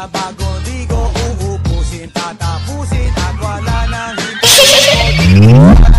sa bagong ligo, uubusin, tatapusin, at wala nang hindi.